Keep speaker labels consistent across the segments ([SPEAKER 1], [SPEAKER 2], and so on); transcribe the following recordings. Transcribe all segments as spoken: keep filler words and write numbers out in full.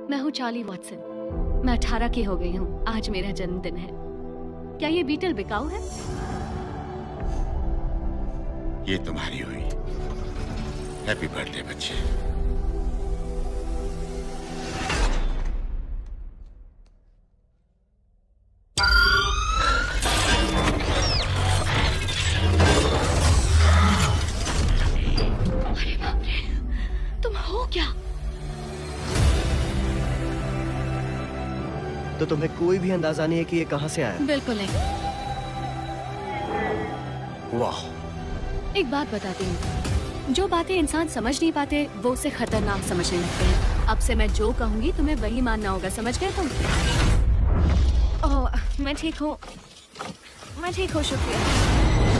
[SPEAKER 1] मैं हूँ Charlie Watson. मैं अठारह की हो गई हूँ। आज मेरा जन्मदिन है। क्या ये बीटल बिकाऊ है?
[SPEAKER 2] ये तुम्हारी हुई। हैप्पी बर्थडे बच्चे।
[SPEAKER 1] अरे बाप रे, तुम हो क्या?
[SPEAKER 3] तो तुम्हें कोई भी अंदाजा नहीं है कि ये कहाँ से आया?
[SPEAKER 1] बिल्कुल नहीं।
[SPEAKER 3] वाह।
[SPEAKER 1] एक बात बताती हूँ, जो बातें इंसान समझ नहीं पाते वो उसे खतरनाक समझने लगते हैं। अब से मैं जो कहूँगी तुम्हें वही मानना होगा, समझ गए तुम? ओह, मैं ठीक हूँ, मैं ठीक हूँ, शुक्रिया।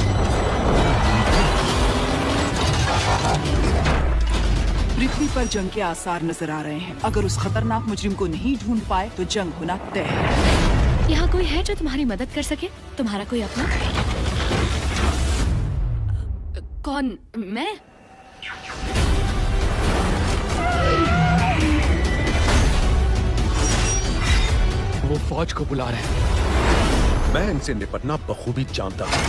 [SPEAKER 4] पृथ्वी पर जंग के आसार नजर आ रहे हैं। अगर उस खतरनाक मुजरिम को नहीं ढूंढ पाए तो जंग होना तय है।
[SPEAKER 1] यहाँ कोई है जो तुम्हारी मदद कर सके? तुम्हारा कोई अपना? कौन? मैं?
[SPEAKER 5] वो फौज को बुला रहे हैं।
[SPEAKER 6] मैं इनसे निपटना बखूबी जानता हूँ।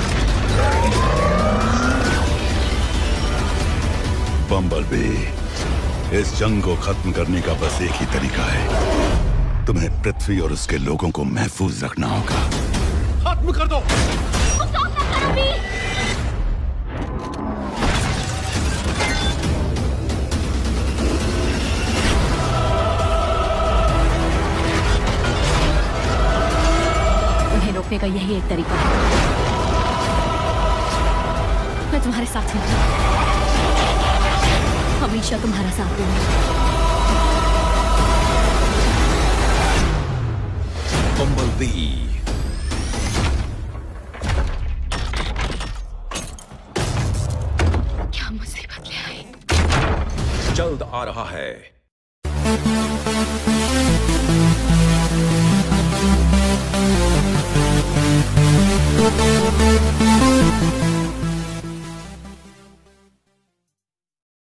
[SPEAKER 7] बम्बलबी, इस जंग को खत्म करने का बस एक ही तरीका है। तुम्हें पृथ्वी और उसके लोगों को महफूज रखना होगा।
[SPEAKER 6] खत्म कर दो।
[SPEAKER 1] उन्हें रोकने का यही एक तरीका है। मैं तुम्हारे साथ हूँ, हमेशा तुम्हारा साथ दूंगी।
[SPEAKER 6] बम्बलबी,
[SPEAKER 1] क्या मुसीबत ले आई?
[SPEAKER 6] जल्द आ रहा है।